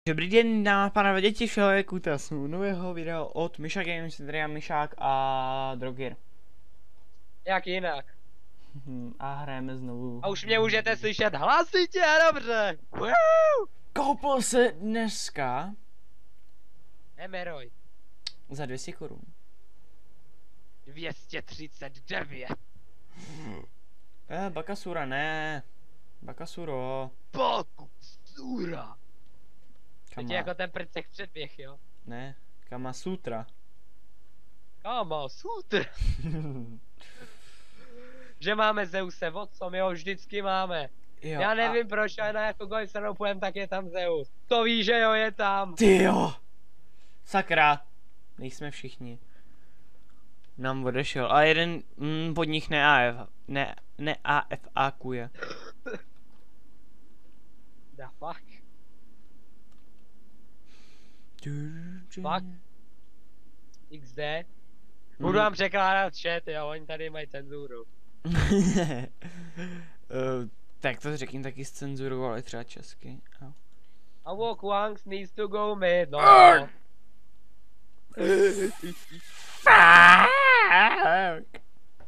Dobrý den, dámy a pánové, děti všeho je kutasnu nového videa od Misha Games, tady já Mišák a Drogir. Jak jinak. A hrajeme znovu. A už mě můžete slyšet hlasitě a dobře. Koupil se dneska Emeroj. za 200 korun. 239. Bakasura, ne. Bakasuro. Bakasura. Teď je jako ten prcek předběh, jo? Ne, Kamasutra. Kamasutra. Že máme Zeuse, co my ho vždycky máme. Jo, já nevím proč, ale na jakoukoliv stranou půjdem, tak je tam Zeus. To ví, že jo, je tam. Ty jo. Sakra. Nejsme všichni. Nám odešel. A jeden pod nich ne AFAkuje. The fuck? Fuck? XD? Budu vám překládat chat, jo, oni tady mají cenzuru. Tak to řekni taky s cenzurou, ale třeba česky. A walk once needs to go mid, no. Fuck.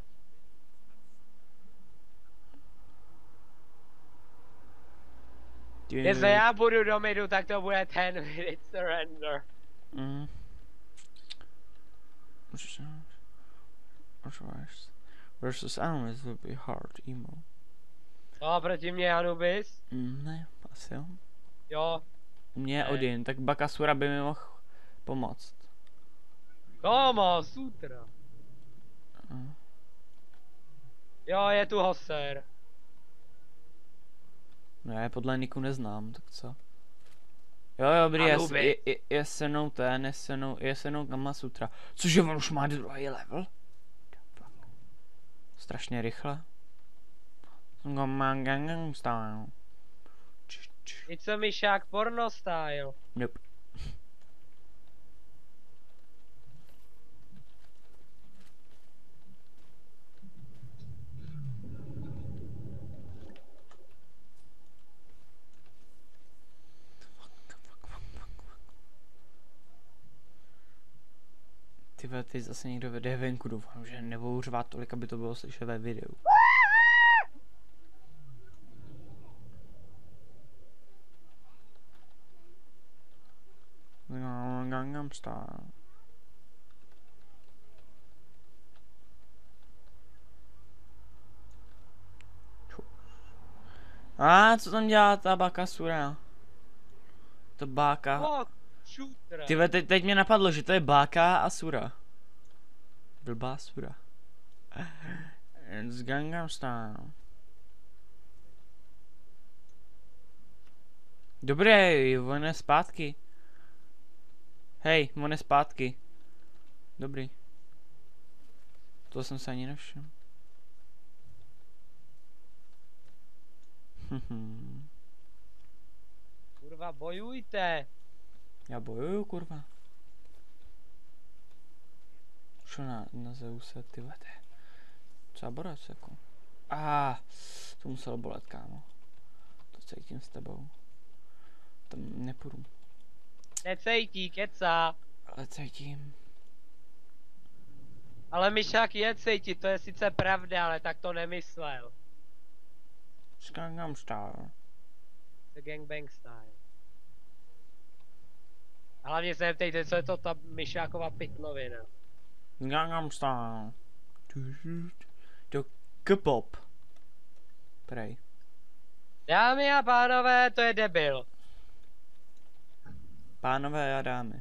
Jestli já budu do midu, tak to bude 10 minute surrender. Versus Anubis will be hard, emo. No, proti mě Anubis? Ne, asi jo. Jo. Mě Odin, tak Bakasura by mi mohl pomoct. Kamasutra. Jo, je tu Hoser. Ne, podle Niku neznám, tak co? Jo, dobrý, je se mnou ten, je se mnou Kamasutra. Cože, on už má druhý level? Strašně rychle. Gangnam Style. It's a Mišák porno style. Nope. Tyhle, teď zase někdo vede venku, doufám, že nebudou řvát tolik, aby to bylo slyšet ve videu. Gangnam Style. A co tam dělá ta Bakasura? To Báka. Tyhle, teď mě napadlo, že to je Báka a Sura. Blbá Sura. It's Gangnam Style. Dobré, on je zpátky. Hej, on je zpátky. Dobrý. To jsem se ani nevšiml. Kurva, bojujte. Já bojuju, kurva. Čo na Zeuse, ty vede. Třeba borec, jako. To muselo bolet, kámo. To cítím s tebou. Tam nepůjdu. Necejtí, keca. Ale cítím. Ale Mišák je cítit, to je sice pravda, ale tak to nemyslel. Gangnam Style. The gangbang style. A hlavně se neptejte, co je to ta Mišáková pytlovina. Gangnam Style. To K-pop. Prej. Dámy a pánové, to je debil. Pánové a dámy.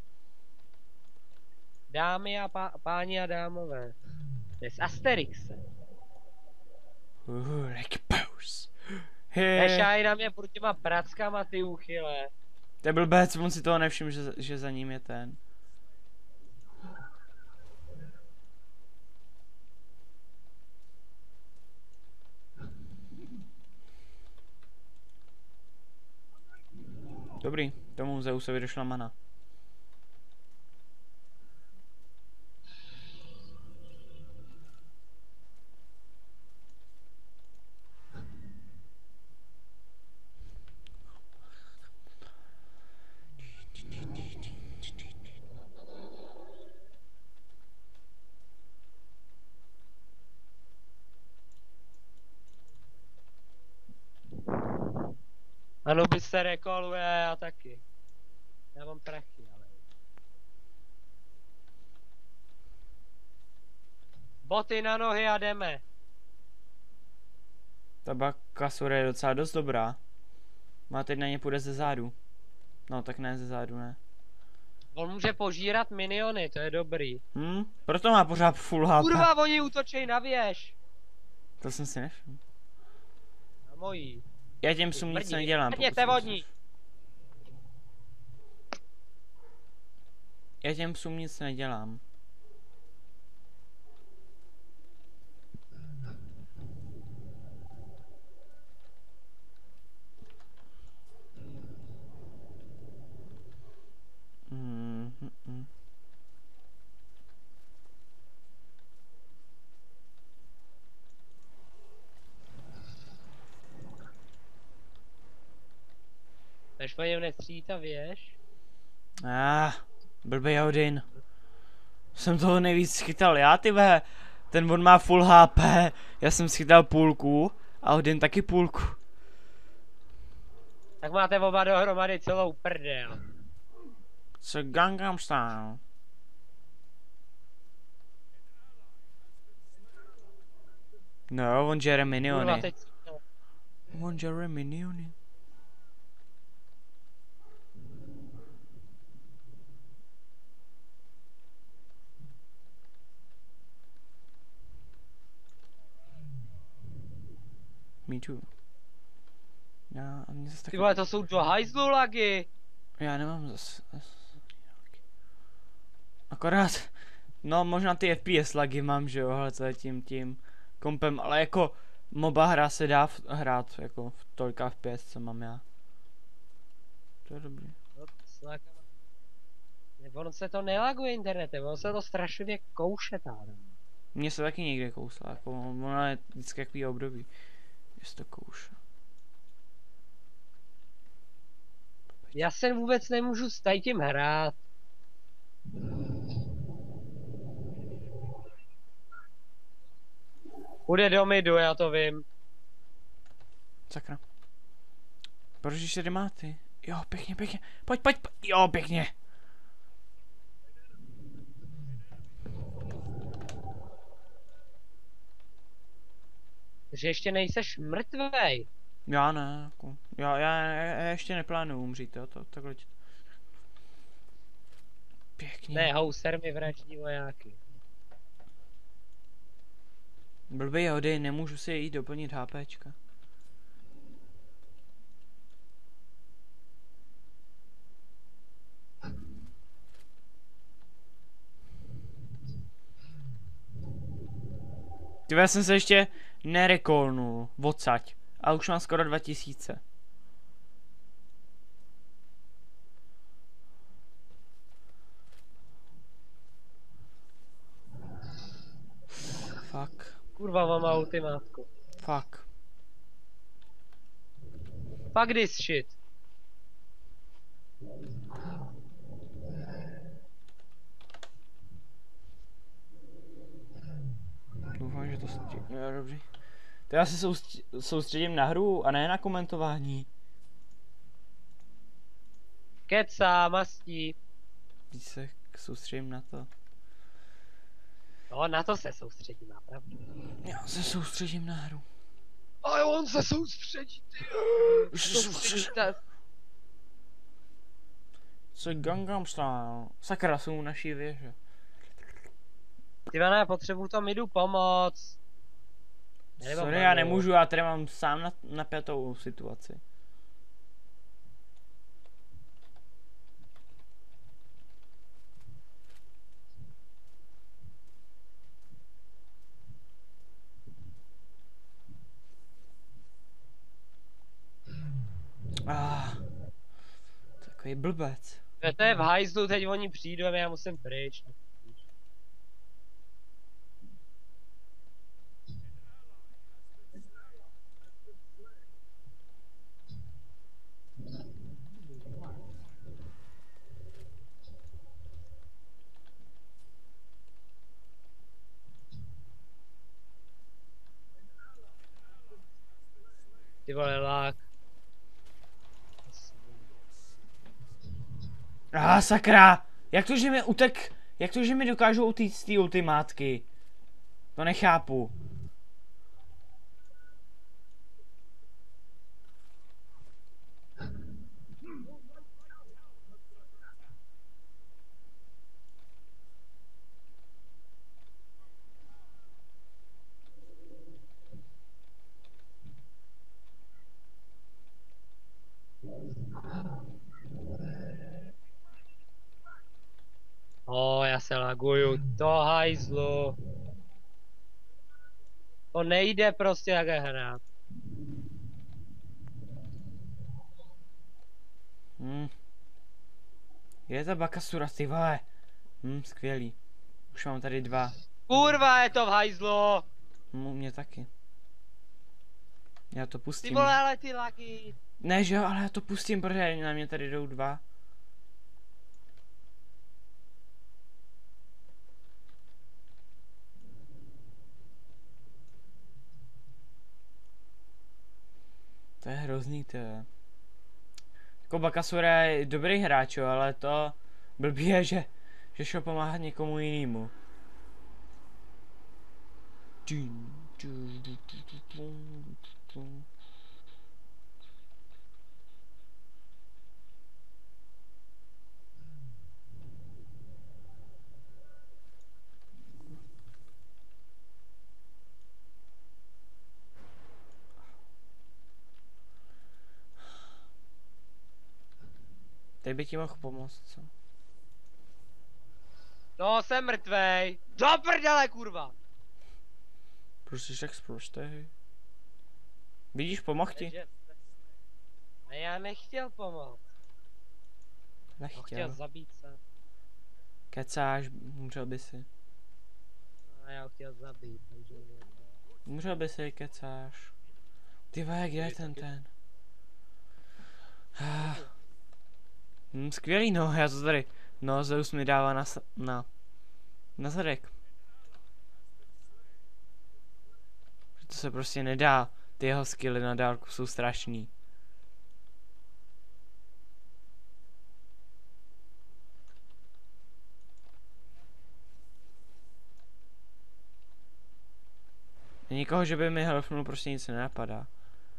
Dámy a páni a dámové. To je z Asterixe. Like pose. Nešáj na mě furt těma prackama, ty úchyle. To je blbec, on si toho nevšiml, že za ním je ten. Dobrý, tomu Zeusovi došla mana. Anubis se rekoluje, já taky. Já mám prachy, ale... Boty na nohy a jdeme. Ta Bakasura je docela dost dobrá. Má teď na ně půjde ze zádu. No tak ne ze zádu, ne. On může požírat miniony, to je dobrý. Proto má pořád full HP. Kurva, oni útočej na věž. To jsem si nevšiml. Na mojí. Já těm psům nic nedělám. Vrněte vodní. Já těm psům nic nedělám. Než po něm nestřílí ta věž. Blbej Odin. Jsem toho nejvíc schytal já, ty ve. Ten on má full HP. Já jsem schytal půlku. A Odin taky půlku. Tak máte oba dohromady celou prdel. Co Gangnam Style. No, on žere miniony. On žere miniony. Me too. Já, a mě zase taky... Ty vole, to jsou do hajzlu lagy. Já nemám zase... Akorát... No, možná ty FPS lagy mám, že jo, ale to je tím kompem, ale jako... MOBA hra se dá hrát, jako v tolika FPS, co mám já. To je dobrý. Ono se to nelaguje internetem, ono se to strašlivě kouše tady. Mně se taky někde kousla, jako ono je vždycky jaký období. Jestli to kouše. Já se vůbec nemůžu s tím hrát. Půjde do midu, já to vím. Sakra. Proč tady máte? Jo, pěkně. Pojď. Jo, pěkně. Že ještě nejseš mrtvej. Já ne, jako. Já ještě neplánuju umřít, jo, takhle. Pěkně. Ne, Houser mi vraždí vojáky. Blbý Odin, nemůžu si jít doplnit HPčka. Já jsem se ještě nerekolnul, odsaď. A už mám skoro 2000. Fuck. Kurva, mám ultimátku. Fuck. Fuck this shit. Doufám, že to je dobrý. To já se soustředím na hru a ne na komentování. Keca, mastí. Víc se soustředím na to. No, na to se soustředím, napravdu. Já se soustředím na hru. Ale on se soustředí, ty. Co Gangnam Style? Sakra, jsou naší věže. Ty vane, já potřebuju to midu pomoc. Sorry, já nemůžu, já tady mám sám napjatou situaci. Takový blbec. To je v hajzlu, teď oni přijdou a já musím pryč. Ty vole, lák. Sakra! Jak to, že mi utek... Jak to, že mi dokážou utíct z té ultimátky? To nechápu. Já se laguju, to hajzlu. To nejde prostě jak hrát. Je to Bakasura, ty vole. Skvělý. Už mám tady 2. Kurva, je to v hajzlu. Mě taky. Já to pustím. Ty vole, ale ty lagy. Ne, že jo, ale já to pustím, protože na mě tady jdou 2. To je hrozný, to je. Jako Bakasura je dobrý hráč, jo, ale to blbý je, že šel pomáhat někomu jinému. Teď by ti mohl pomoct, co? No, jsem mrtvej. Do prdele, kurva. Proč jsi tak sprostej? Vidíš, pomohl ti? Ne, já nechtěl pomoct. Chtěl zabít se. Kecáš, umřel by si. No, já ho chtěl zabít, takže... Umřel by si, kecáš. Ty vole, kde je ten? Skvělý, no, já to tady. No, Zeus mi dává na zadek. To se prostě nedá. Ty jeho skilly na dálku jsou strašný. Nikoho, že by mi helpnul, prostě nic nenapadá.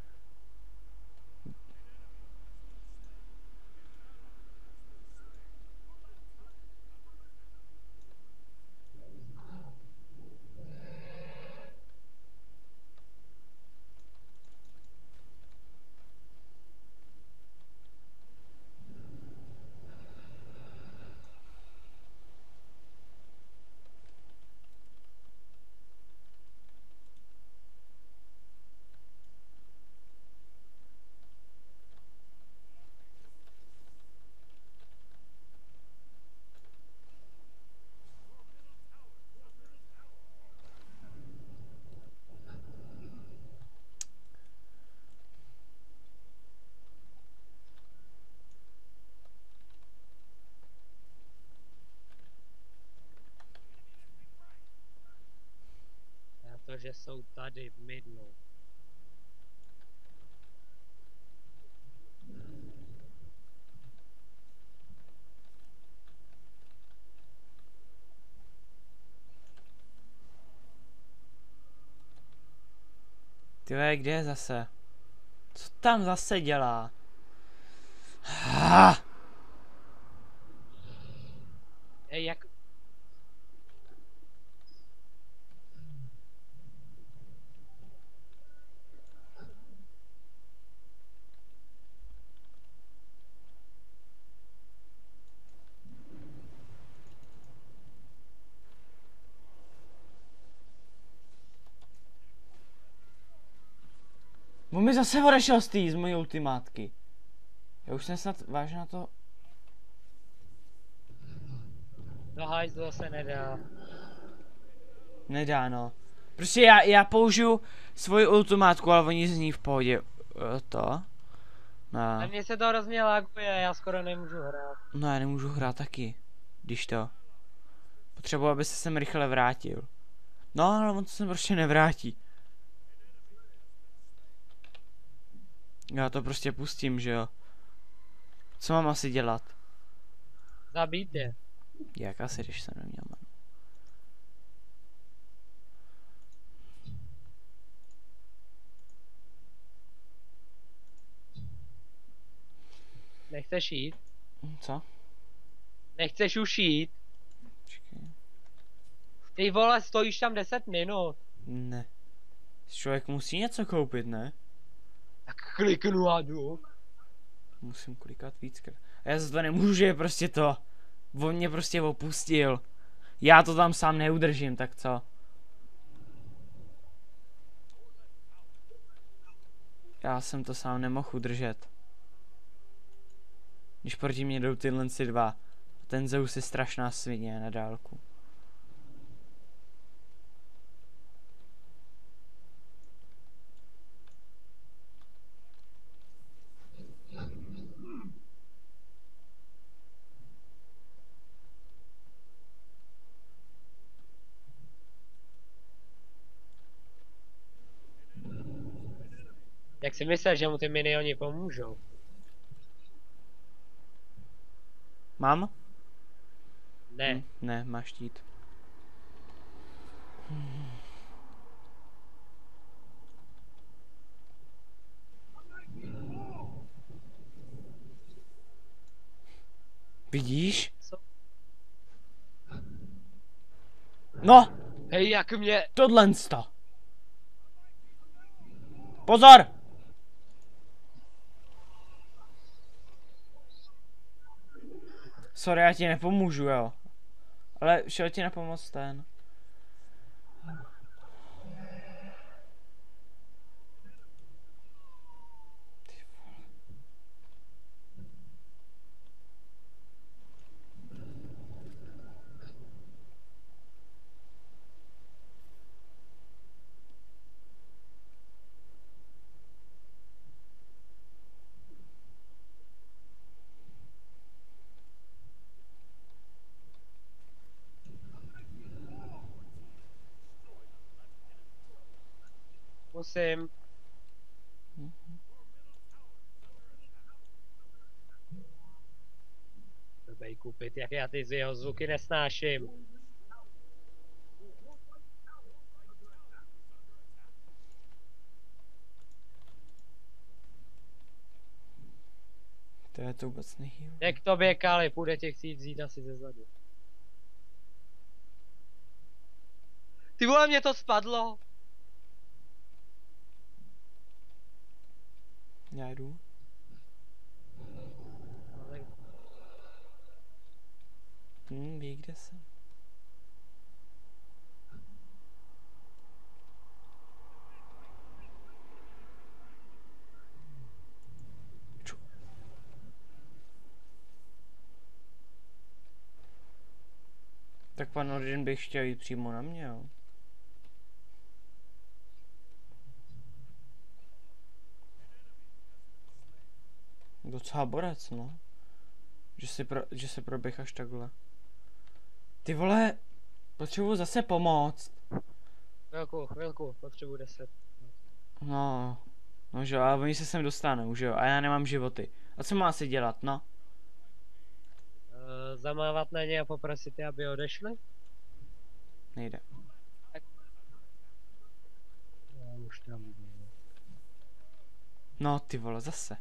To, že jsou tady v midlu. Ty vole, kde je zase? Co tam zase dělá? Jak... On mi zase odešel z mojí ultimátky. Já už jsem snad vážně na to... Do hajzlu se nedá. Nedá, no. Prostě já použiju svoji ultimátku, ale oni zní v pohodě. To? No. A mně se to hrozně laguje, já skoro nemůžu hrát. No, já nemůžu hrát taky. Když to. Potřebuji, aby se sem rychle vrátil. No, ale on se prostě nevrátí. Já to prostě pustím, že jo. Co mám asi dělat? Zabít je. Jak asi, když jsem neměl manu. Nechceš jít? Co? Nechceš už jít? Počkej. Ty vole, stojíš tam 10 minut. Ne. Člověk musí něco koupit, ne? Tak kliknu a jdu. Musím klikat víckrát. A já za to nemůžu, že je prostě to. On mě prostě opustil. Já to tam sám neudržím, tak co? Já jsem to sám nemohl udržet. Když proti mě jdou tyhle dva. Ten Zeus je strašná svině na dálku. Jak si myslel, že mu ty minioni pomůžou? Mám? Ne. Ne, máš štít. Vidíš? Co? No! Hej, jak mě... Tohle sto. Pozor! Sorry, já ti nepomůžu, jo. Ale šel ti na pomoc ten. Musím. Blbej koupit, jak já ty z jeho zvuky nesnáším. To je to vůbec nehýl. Jde k tobě, Kali, půjde tě chtít vzít asi ze zadu. Ty vole, mě to spadlo! Já jdu. Ví, kde jsem. Tak pan Odin bych chtěl jít přímo na mě, jo. Docela borec, no. Že se proběh až takhle. Ty vole, potřebuji zase pomoct. Chvilku, potřebuji 10. No, že jo, ale oni se sem dostanou, že jo, a já nemám životy. A co má asi dělat, no? Zamávat na ně a poprosit je, aby odešli? Nejde. Já už tam jdu. No, ty vole, zase.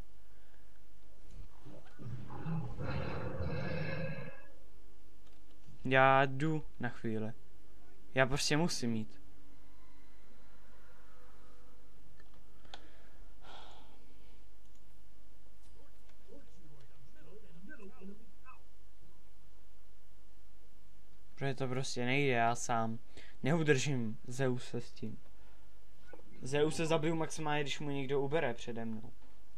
Já jdu na chvíli. Já prostě musím jít. Protože to prostě nejde, já sám neudržím Zeuse s tím. Zeuse zabiju maximálně, když mu někdo ubere přede mnou.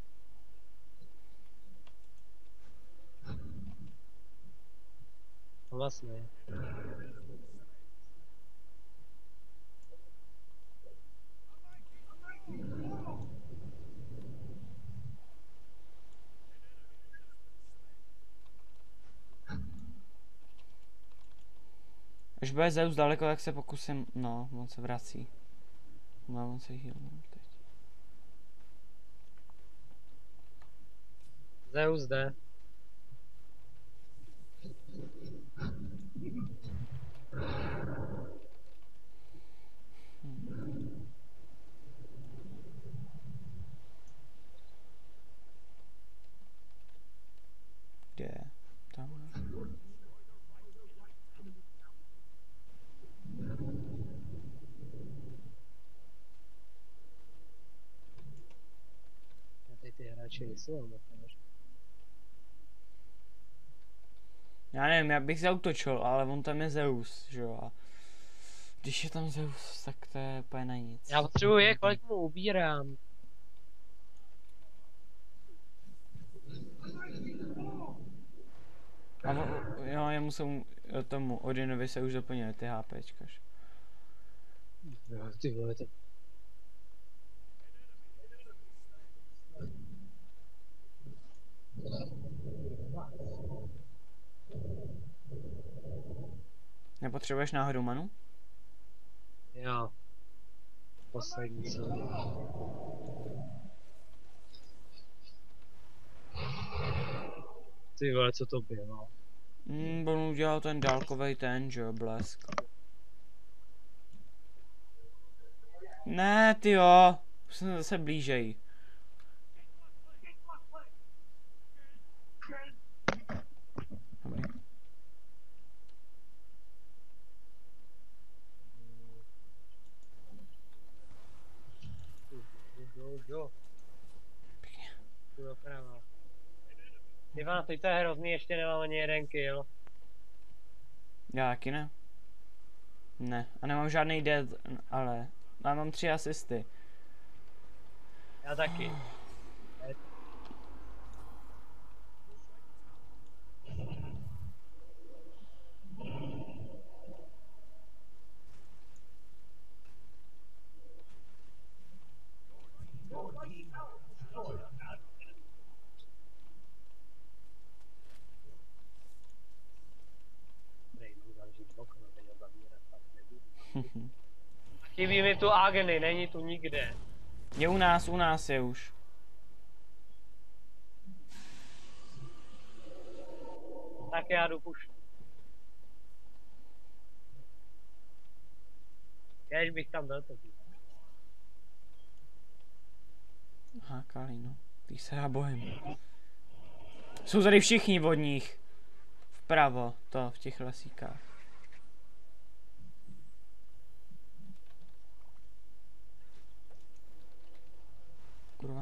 Vlastně. Až bude Zeus daleko, tak se pokusím, no, on se vrací. No, on se healnul teď. Zeus jde. Radši vysilám. Já nevím, já bych zautočil, ale on tam je Zeus, že jo. A když je tam Zeus, tak to je úplně na nic. Já potřebuji kolik mu ubírám. A jo, jemu jsou, tomu Odinovi se už doplnily ty HPčkaš. Jo, ty vole, to... Nepotřebuješ náhodou manu? Jo. Poslední co. Ty vole, co to bylo? On udělal ten dálkovej ten, že jo, blesk. Ne, tyjo, už jsem zase blížej. Dobrý. Jo. Pěkně. Tu doprava. Ivan, teď to je hrozný, ještě nemám ani jeden kill. Já taky ne. Ne, a nemám žádný dead, ale já mám 3 asisty. Já taky. Chybí mi tu Agny, není tu nikde. Je u nás je už. Tak já jdu pušu. Kéž bych tam byl taky. Aha, Kali, no. Ty se já bojím. Jsou tady všichni od nich. Vpravo, to, v těch lesíkách. Kurva.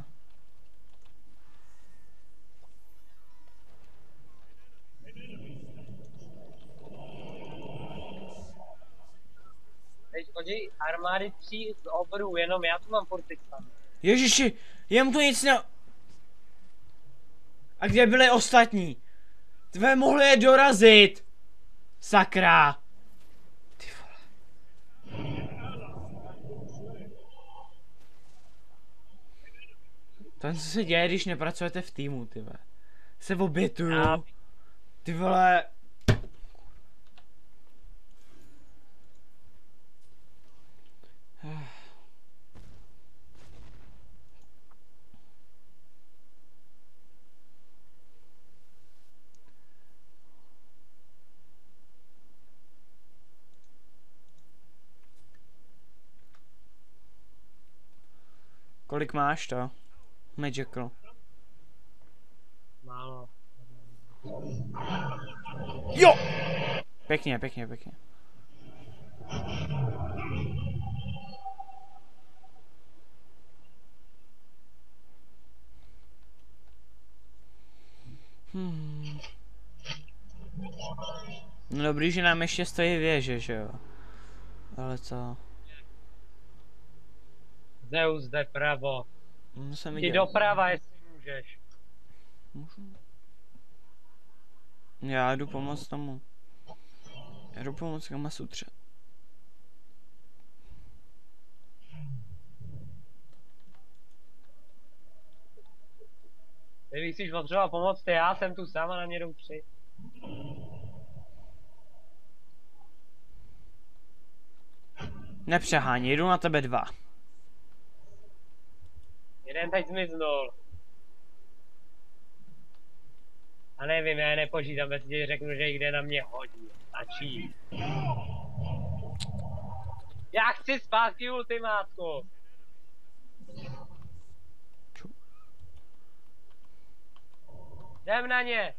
Teď chodí armády 3 z obrů, jenom já tu mám furt teď tam. Ježiši, jemu to nic ne... A kde byli ostatní? Tvé mohli je dorazit. Sakra. Ty vole. To co se děje, když nepracujete v týmu, ty vole. Se obětuju. Ty vole. Kolik máš to? Magical. Málo. Jo! Pěkně, pěkně, pěkně. No dobrý, že nám ještě stojí věže, že jo? Ale co? Zeus jde pravo. No jsem Jdi viděl. doprava, jestli můžeš. Můžu? Já jdu pomoct tomu. Já jdu pomoct Kamasutře. Kdybych si potřeboval pomoct, já jsem tu sám a na mě jdou 3. Nepřeháněj, jdu na tebe 2. Jeden teď zmiznul. A nevím, já je nepočítám, bez ti řeknu, že jde na mě hodí. Stačí. Já chci zpátky ultimátku. Jdem na ně.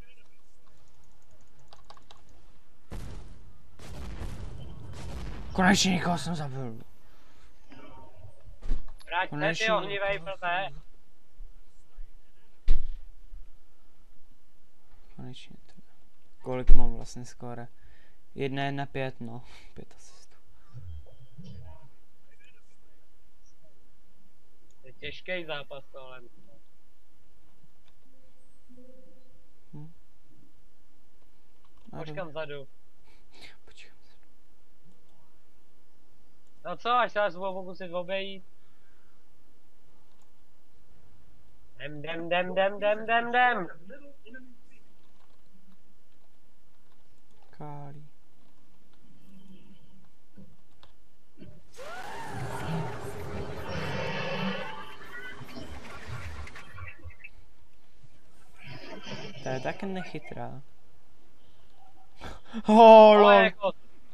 Konečně někoho jsem zabil. Vrať se ty ohnivej, prvé. konečně. Kolik mám vlastně skóre? 1-1-5, no. 5 asistů. Je těžký zápas tohle. Počkám vzadu. Počkám. No co, až se vás budu pokusit obejít. Dem. Kálí. To je tak nechytrá. Lol. Jako...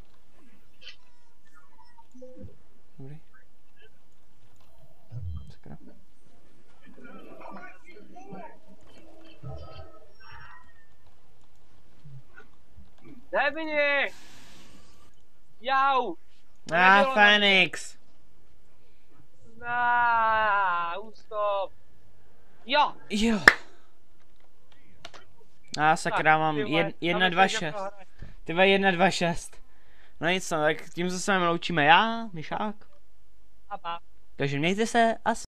Dobrý. Sakra. Nebini! Jau! Fenix! Ústop! Jo! Sakra, mám 1-2-6. Ty 1-2-6. No nic, no, tak tím se s vámi loučíme já, Myšák. A pa. Takže mějte se a